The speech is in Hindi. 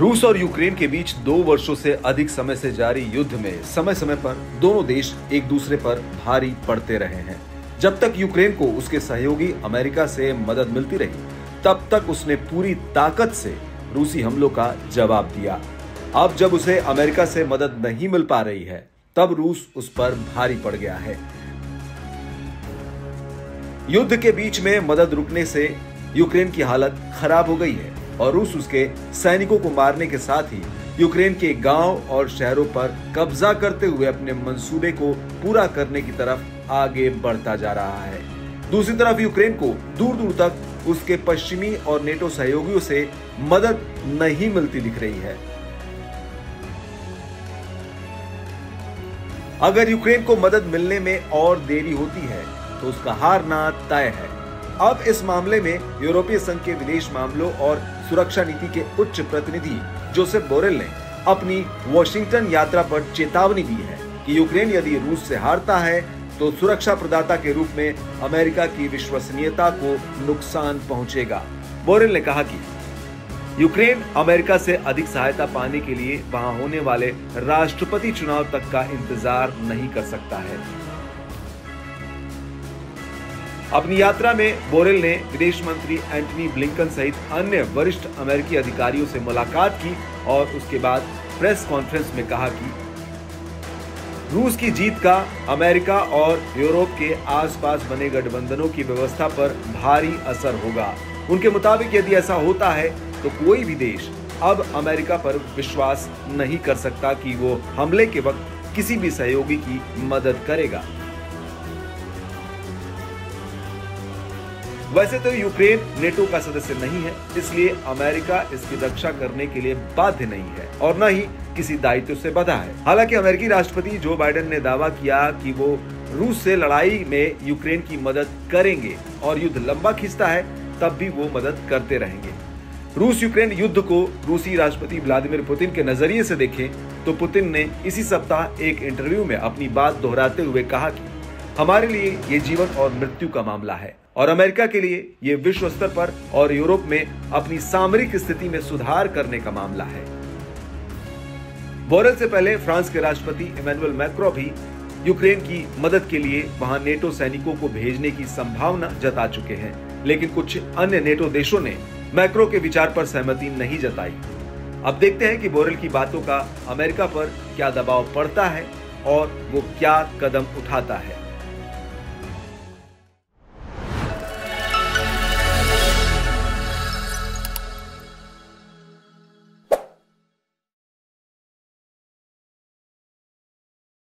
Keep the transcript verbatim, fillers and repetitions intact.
रूस और यूक्रेन के बीच दो वर्षों से अधिक समय से जारी युद्ध में समय समय पर दोनों देश एक दूसरे पर भारी पड़ते रहे हैं। जब तक यूक्रेन को उसके सहयोगी अमेरिका से मदद मिलती रही, तब तक उसने पूरी ताकत से रूसी हमलों का जवाब दिया। अब जब उसे अमेरिका से मदद नहीं मिल पा रही है, तब रूस उस पर भारी पड़ गया है। युद्ध के बीच में मदद रुकने से यूक्रेन की हालत खराब हो गई है और रूस उसके सैनिकों को मारने के साथ ही यूक्रेन के गांव और शहरों पर कब्जा करते हुए अपने मंसूबे को पूरा करने की तरफ आगे बढ़ता जा रहा है। दूसरी तरफ यूक्रेन को दूर दूर तक उसके पश्चिमी और नेटो सहयोगियों से मदद नहीं मिलती दिख रही है। अगर यूक्रेन को मदद मिलने में और देरी होती है तो उसका हारना तय है। अब इस मामले में यूरोपीय संघ के विदेश मामलों और सुरक्षा नीति के उच्च प्रतिनिधि जोसेफ बोरेल ने अपनी वॉशिंगटन यात्रा पर चेतावनी दी है कि यूक्रेन यदि रूस से हारता है तो सुरक्षा प्रदाता के रूप में अमेरिका की विश्वसनीयता को नुकसान पहुंचेगा। बोरेल ने कहा कि यूक्रेन अमेरिका से अधिक सहायता पाने के लिए वहां होने वाले राष्ट्रपति चुनाव तक का इंतजार नहीं कर सकता है। अपनी यात्रा में बोरेल ने विदेश मंत्री एंटनी ब्लिंकन सहित अन्य वरिष्ठ अमेरिकी अधिकारियों से मुलाकात की और उसके बाद प्रेस कॉन्फ्रेंस में कहा कि रूस की जीत का अमेरिका और यूरोप के आसपास बने गठबंधनों की व्यवस्था पर भारी असर होगा। उनके मुताबिक यदि ऐसा होता है तो कोई भी देश अब अमेरिका पर विश्वास नहीं कर सकता कि वो हमले के वक्त किसी भी सहयोगी की मदद करेगा। वैसे तो यूक्रेन नेटो का सदस्य नहीं है, इसलिए अमेरिका इसकी रक्षा करने के लिए बाध्य नहीं है और न ही किसी दायित्व से बंधा है। हालांकि अमेरिकी राष्ट्रपति जो बाइडेन ने दावा किया कि वो रूस से लड़ाई में यूक्रेन की मदद करेंगे और युद्ध लंबा खिंचता है तब भी वो मदद करते रहेंगे। रूस यूक्रेन युद्ध को रूसी राष्ट्रपति व्लादिमीर पुतिन के नजरिए से देखें तो पुतिन ने इसी सप्ताह एक इंटरव्यू में अपनी बात दोहराते हुए कहा कि हमारे लिए ये जीवन और मृत्यु का मामला है और अमेरिका के लिए ये विश्व स्तर पर और यूरोप में अपनी सामरिक स्थिति में सुधार करने का मामला है। बोरेल से पहले फ्रांस के राष्ट्रपति इमैनुअल मैक्रों भी यूक्रेन की मदद के लिए वहां नेटो सैनिकों को भेजने की संभावना जता चुके हैं, लेकिन कुछ अन्य नेटो देशों ने मैक्रों के विचार पर सहमति नहीं जताई। अब देखते हैं कि बोरेल की बातों का अमेरिका पर क्या दबाव पड़ता है और वो क्या कदम उठाता है।